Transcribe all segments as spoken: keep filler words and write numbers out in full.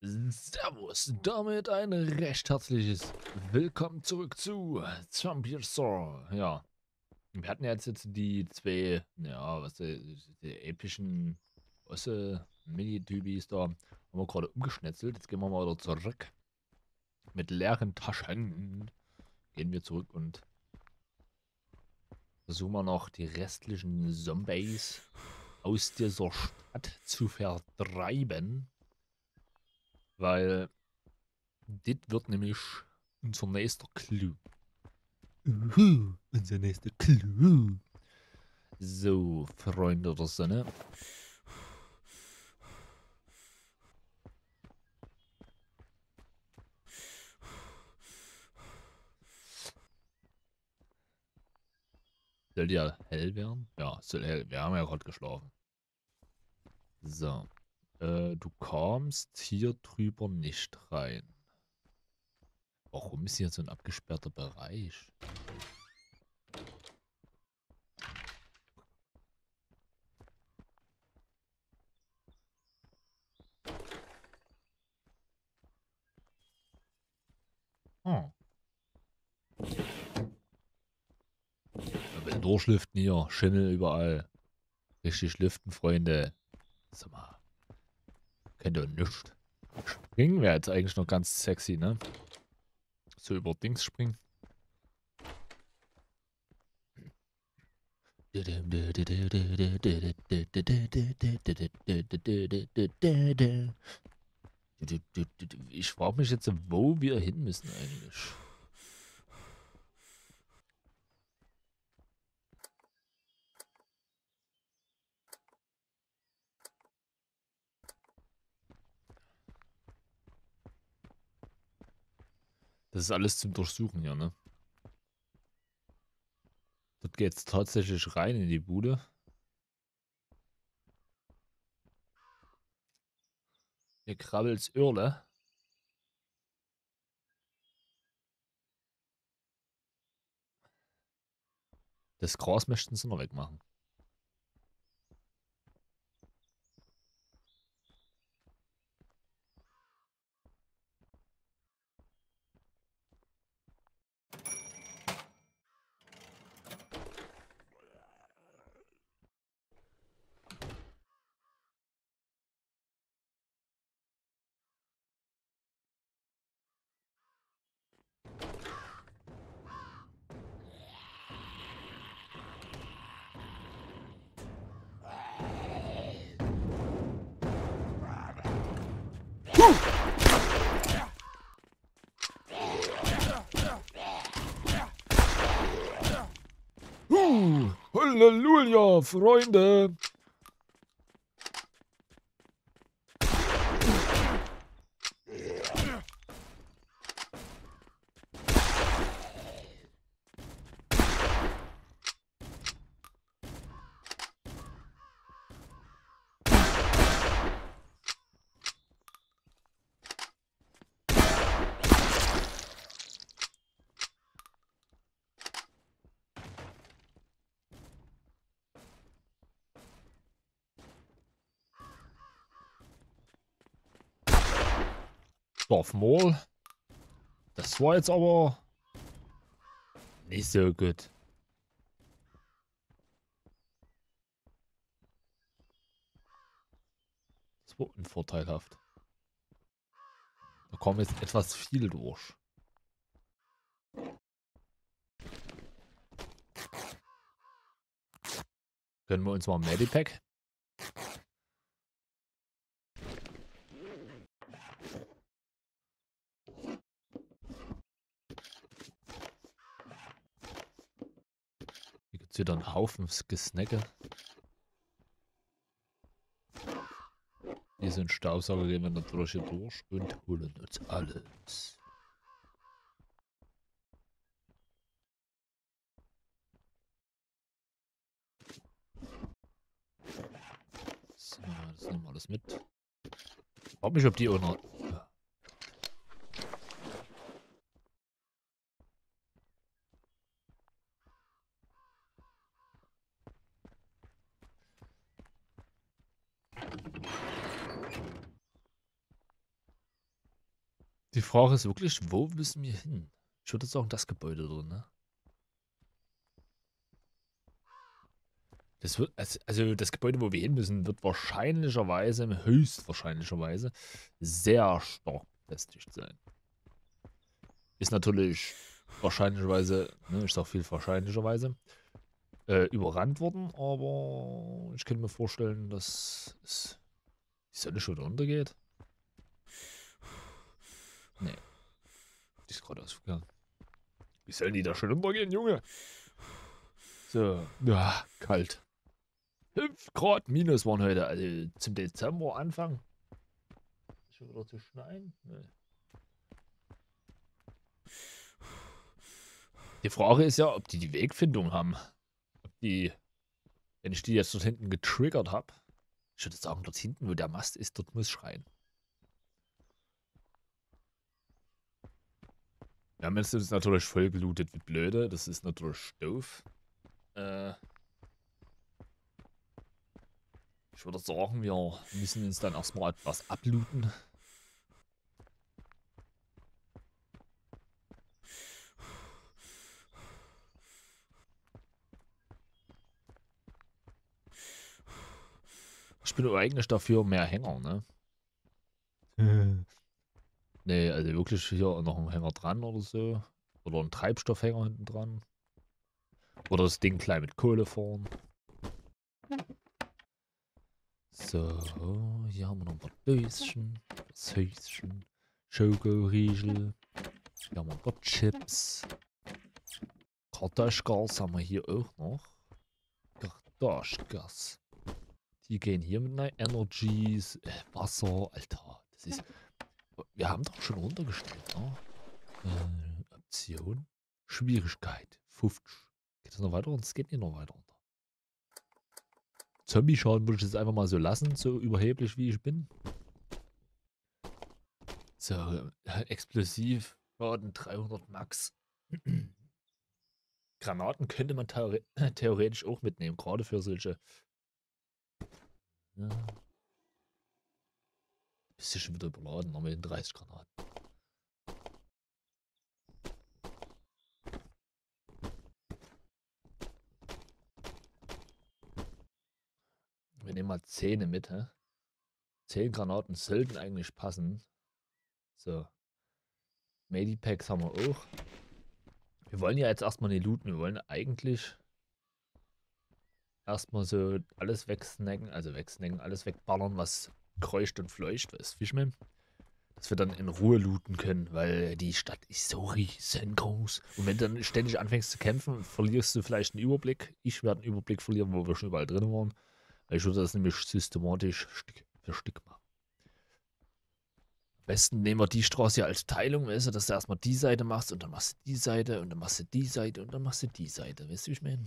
Servus, damit ein recht herzliches Willkommen zurück zu Zombiesaur. Ja, wir hatten ja jetzt, jetzt die zwei, ja, was die, die epischen Osse-Mini-Tübis da, haben wir gerade umgeschnetzelt. Jetzt gehen wir mal wieder zurück. Mit leeren Taschen gehen wir zurück und versuchen wir noch die restlichen Zombies aus dieser Stadt zu vertreiben. Weil das wird nämlich unser nächster Clou. Uhu, unser nächster Clou. So, Freunde der Sonne. Soll ja hell werden? Ja, soll hell. Wir haben ja gerade geschlafen. So. Äh, du kommst hier drüber nicht rein. Warum ist hier so ein abgesperrter Bereich? Hm. Man will durchlüften hier. Schimmel überall. Richtig lüften, Freunde. Sag mal. Kennt ihr nicht? Springen wäre jetzt eigentlich noch ganz sexy, ne? So über Dings springen. Ich frage mich jetzt, wo wir hin müssen eigentlich. Das ist alles zum Durchsuchen hier, ne? Dort geht's tatsächlich rein in die Bude. Hier krabbelt's Irle. Das Gras möchten sie noch wegmachen. Uh, Halleluja, Freunde! Darth Maul. Das war jetzt aber nicht so gut. Das war unvorteilhaft. Da kommen jetzt etwas viel durch. Gönnen wir uns mal ein Medipack. Hier gibt es wieder einen Haufen Gesnacke. Hier sind Staubsauger, gehen wir natürlich hier durch und holen uns alles. So, das nehmen wir alles mit. Ich frage mich, ob die auch noch... Die Frage ist wirklich, wo müssen wir hin? Ich würde sagen, das Gebäude drin, ne? Das wird, also, also das Gebäude, wo wir hin müssen, wird wahrscheinlicherweise, höchstwahrscheinlicherweise, sehr stark befestigt sein. Ist natürlich wahrscheinlicherweise, ne, ich sag viel wahrscheinlicherweise, äh, überrannt worden, aber ich könnte mir vorstellen, dass es die Sonne schon untergeht. Nee, die ist gerade ausgegangen. Wie sollen die da schon untergehen, Junge? So, ja, kalt. fünf Grad minus waren heute, also zum Dezember Anfang. Ist schon wieder zu schneien? Nee. Die Frage ist ja, ob die die Wegfindung haben. Ob die, wenn ich die jetzt dort hinten getriggert habe, ich würde sagen, dort hinten, wo der Mast ist, dort muss schreien. Wir haben jetzt uns natürlich voll gelootet wie blöde. Das ist natürlich doof. Äh, ich würde sagen, wir müssen uns dann erstmal etwas ablooten. Ich bin eigentlich dafür mehr Hänger, ne? Nee, also wirklich hier noch ein Hänger dran oder so. Oder ein Treibstoffhänger hinten dran. Oder das Ding klein mit Kohle fahren. So, hier haben wir noch ein paar Döschen, das Höschen, Schokoriegel. Hier haben wir ein paar Chips. Kartoschkas haben wir hier auch noch. Kartoschkas. Die gehen hier mit einer Energies, äh, Wasser, Alter. Das ist. Wir haben doch schon runtergestellt, ne? Äh, Option. Schwierigkeit. fünfzig. Geht das noch weiter? Und es geht nicht noch weiter runter. Zombie-Schaden würde ich jetzt einfach mal so lassen, so überheblich wie ich bin. So, äh, explosiv. Schaden dreihundert Max. Granaten könnte man theore theoretisch auch mitnehmen, gerade für solche. Ja. Bist du schon wieder überladen, noch mit den dreißig Granaten. Wir nehmen mal zehn mit, hä? zehn Granaten sollten eigentlich passen. So. Medipacks haben wir auch. Wir wollen ja jetzt erstmal nicht looten. Wir wollen eigentlich erstmal so alles wegsnacken. Also wegsnacken, alles wegballern, was kreucht und fleucht. Was ist Fischman? Dass wir dann in Ruhe looten können, weil die Stadt ist so riesengroß. Und wenn du dann ständig anfängst zu kämpfen, verlierst du vielleicht einen Überblick. Ich werde einen Überblick verlieren, wo wir schon überall drin waren. Weil ich würde das nämlich systematisch Stück für Stück machen. Am besten nehmen wir die Straße als Teilung, weißt du, dass du erstmal die Seite machst und dann machst du die Seite und dann machst du die Seite und dann machst du die Seite. Weißt du, wie ich meine?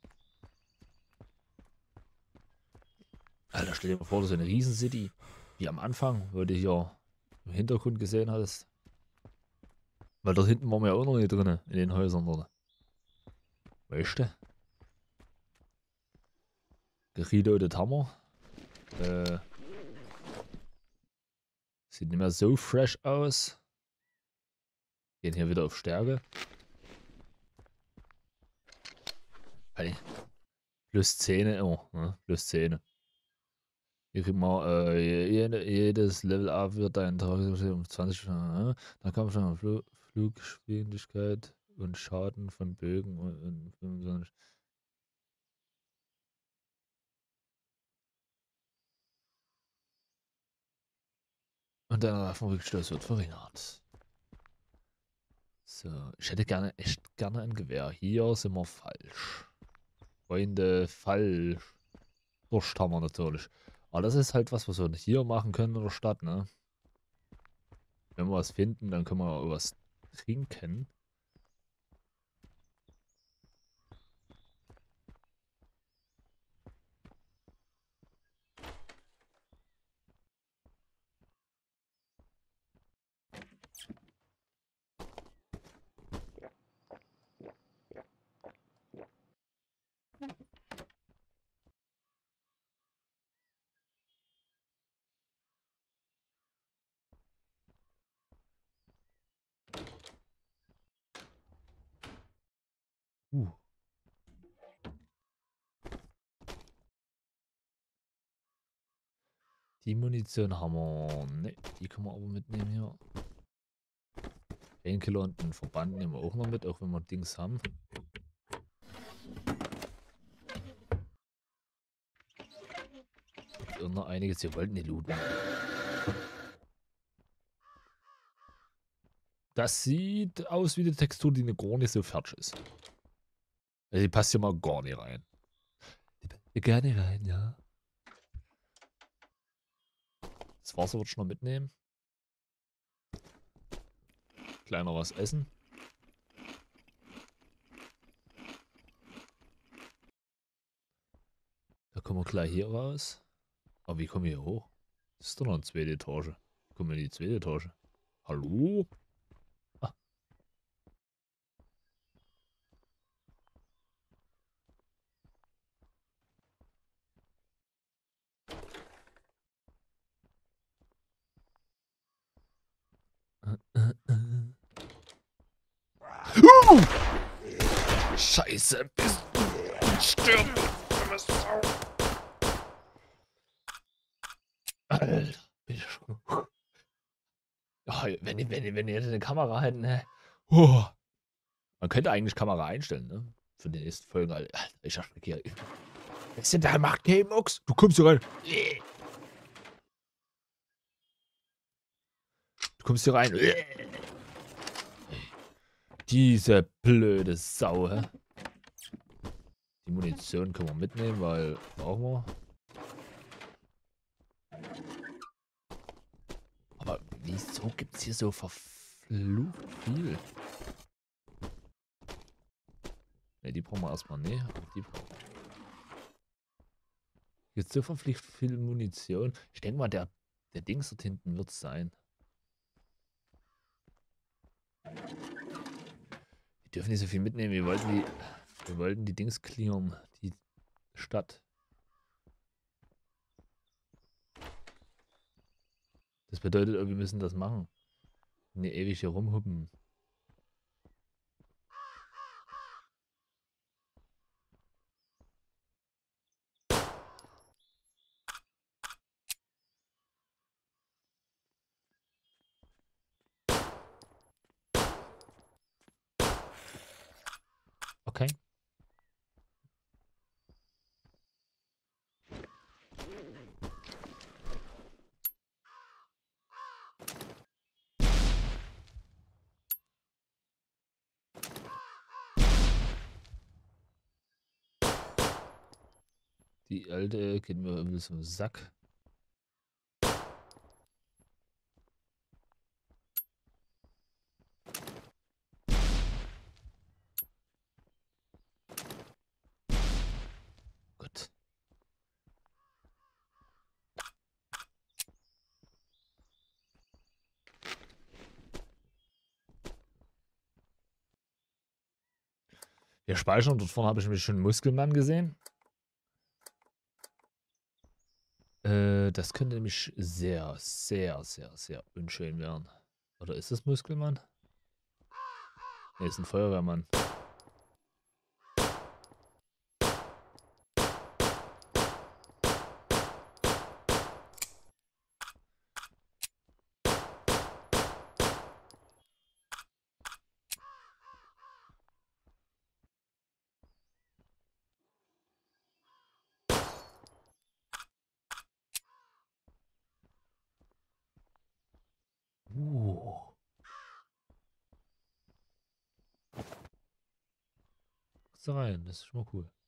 Alter, stell dir mal vor, das ist eine Riesen-City. Wie am Anfang, wo du hier im Hintergrund gesehen hattest. Weil dort hinten waren wir ja auch noch nicht drin, in den Häusern, oder? Weißt du? Gereloadet Hammer. Äh, sieht nicht mehr so fresh aus. Gehen hier wieder auf Stärke. Hey. Plus zehn immer, ne? Plus zehn. Hier kriegt man äh, jede, jedes Level Up wird dein Tag um zwanzig. Äh, dann kommt schon Fl Fluggeschwindigkeit und Schaden von Bögen und, und fünfundzwanzig. Und dein Waffenrückstoß wird verringert. So, ich hätte gerne, echt gerne ein Gewehr. Hier sind wir falsch. Freunde, falsch. Durst haben wir natürlich. Aber das ist halt was, was wir hier machen können in der Stadt, ne? Wenn wir was finden, dann können wir auch was trinken. Die Munition haben wir. Ne, die können wir aber mitnehmen hier. Painkiller und einen Verband nehmen wir auch noch mit, auch wenn wir Dings haben. Und noch einiges. Wir wollten die looten. Das sieht aus wie die Textur, die eine gar nicht so fertig ist. Also die passt hier mal gar nicht rein. Die passt hier gar nicht rein, ja. Das Wasser würde ich noch mitnehmen. Kleiner was essen. Da kommen wir gleich hier raus. Aber wie kommen wir hier hoch? Das ist doch noch eine zweite Etage. Kommen wir in die zweite Etage? Hallo? Ah. Uh! Scheiße, bist du stirb! Alter, bin ich schon. Oh, wenn, die, wenn, die, wenn die jetzt eine Kamera hätten, ne? Oh. Man könnte eigentlich Kamera einstellen, ne? Für die nächsten Folgen, Alter. Ich hab hier. Was denn da macht K-Mox? Du kommst hier rein. Du kommst hier rein. Diese blöde Sau, hä? Die Munition können wir mitnehmen, weil brauchen wir. Aber wieso gibt es hier so verflucht viel? Ne, die brauchen wir erstmal nicht. Aber die brauchen wir. Jetzt so verflucht viel Munition. Ich denke mal, der, der Dings dort hinten wird es sein. Wir dürfen nicht so viel mitnehmen. Wir wollten die, wir wollten die Dings clearen. Die Stadt. Das bedeutet, wir müssen das machen. Ne, ewig hier rumhuppen. Okay. Die alte geht mir ein bisschen im Sack. Gut. Wir speichern. Dort vorne habe ich nämlich schon einen Muskelmann gesehen. Äh, das könnte nämlich sehr, sehr, sehr, sehr unschön werden. Oder ist das Muskelmann? Ne, ist ein Feuerwehrmann. Uh. Guckst du rein, das ist schon mal cool.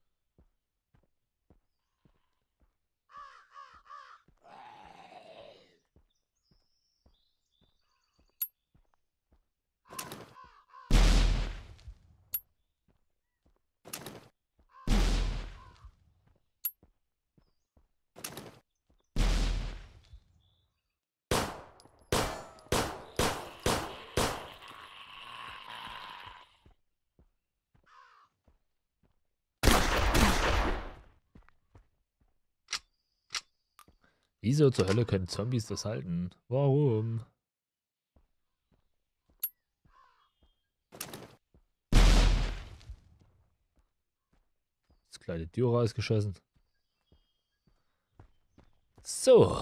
Wieso zur Hölle können Zombies das halten? Warum? Das kleine Tür rausgeschossen. So.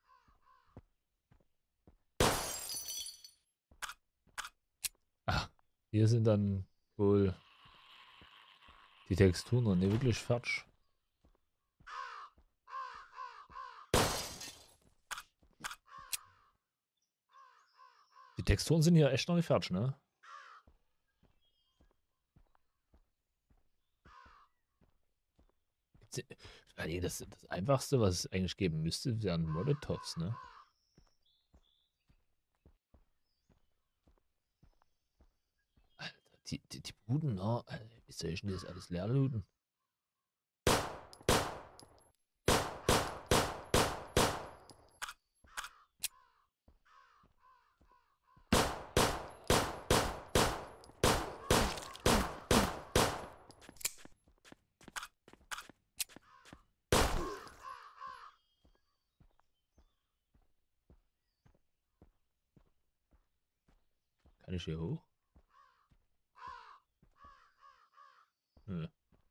Ah, hier sind dann wohl die Texturen noch nicht wirklich fertig. Die Texturen sind hier echt noch nicht fertig, ne? Das, das Einfachste, was es eigentlich geben müsste, wären Molotovs, ne? Alter, die, die, die Buden, ne? Alter, wie soll ich denn das alles leer looten? Kann ich hier hoch? Nö.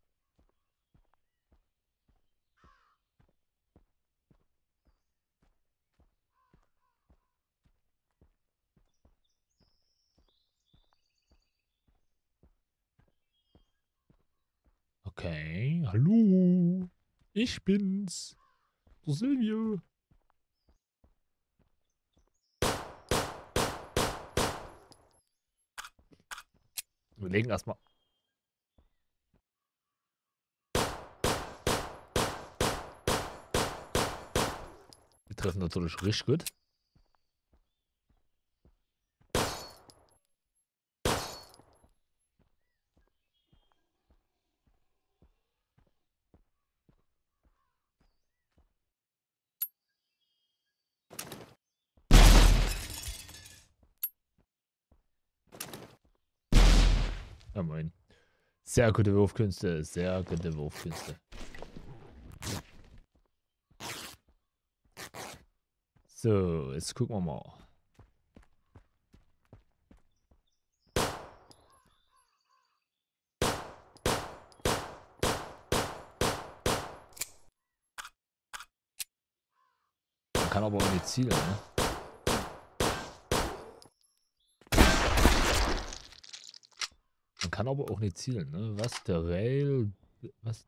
Okay, hallo. Ich bin's. Der Silvio. Wir legen erstmal. Wir treffen natürlich richtig gut. Ja, moin. Sehr gute Wurfkünste, sehr gute Wurfkünste. So, jetzt gucken wir mal. Man kann aber auch nicht zielen, ne? Man kann aber auch nicht zielen, ne? Was? Der Rail. Was?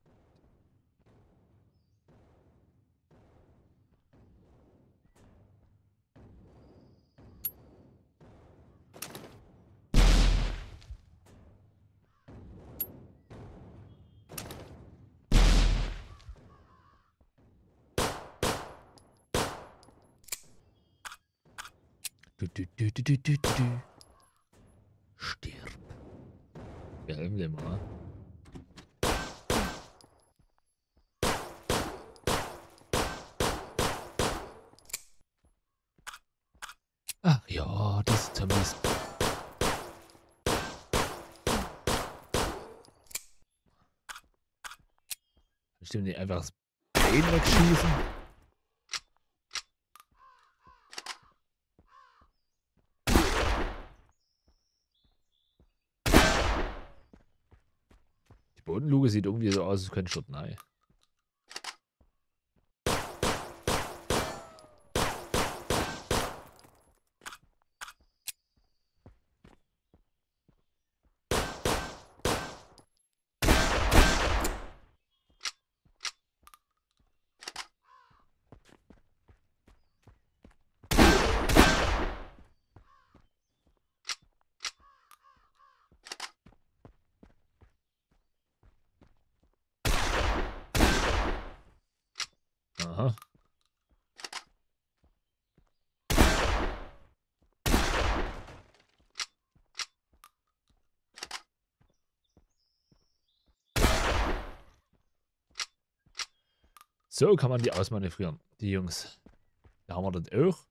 Du, du, du, du, du, du, du. Stirb. Wir helfen dem mal. Ach ja, diese Zombies. Stimmt nicht einfach das Bein wegschießen? Die Bodenluke sieht irgendwie so aus, als könnte schon nein. Aha. So kann man die ausmanövrieren, die Jungs. Da haben wir das auch.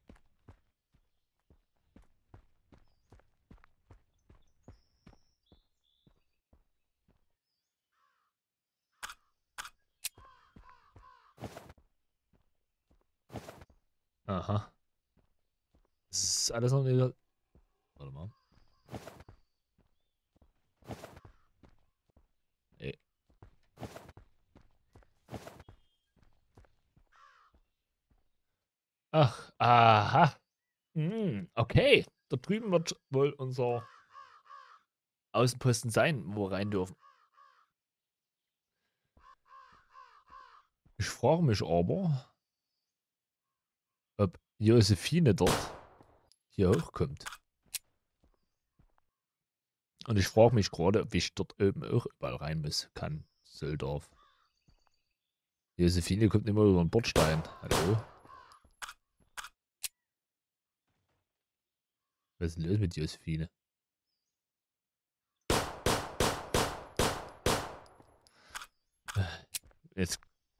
Aha. Das ist alles noch nicht. Warte mal. Ey. Ach, aha. Hm, okay. Da drüben wird wohl unser Außenposten sein, wo wir rein dürfen. Ich frage mich aber, ob Josephine dort hier hochkommt. Und ich frage mich gerade, ob ich dort oben auch überall rein muss, kann, soll, darf. Josephine kommt immer über den Bordstein. Hallo? Was ist denn los mit Josephine? Jetzt.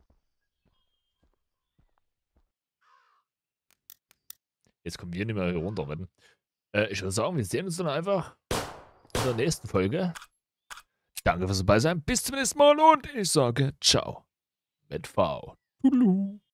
Jetzt kommen wir nicht mehr hier runter. Äh, ich würde sagen, wir sehen uns dann einfach in der nächsten Folge. Danke fürs dabei sein. Bis zum nächsten Mal und ich sage ciao. Mit V. Tudelu.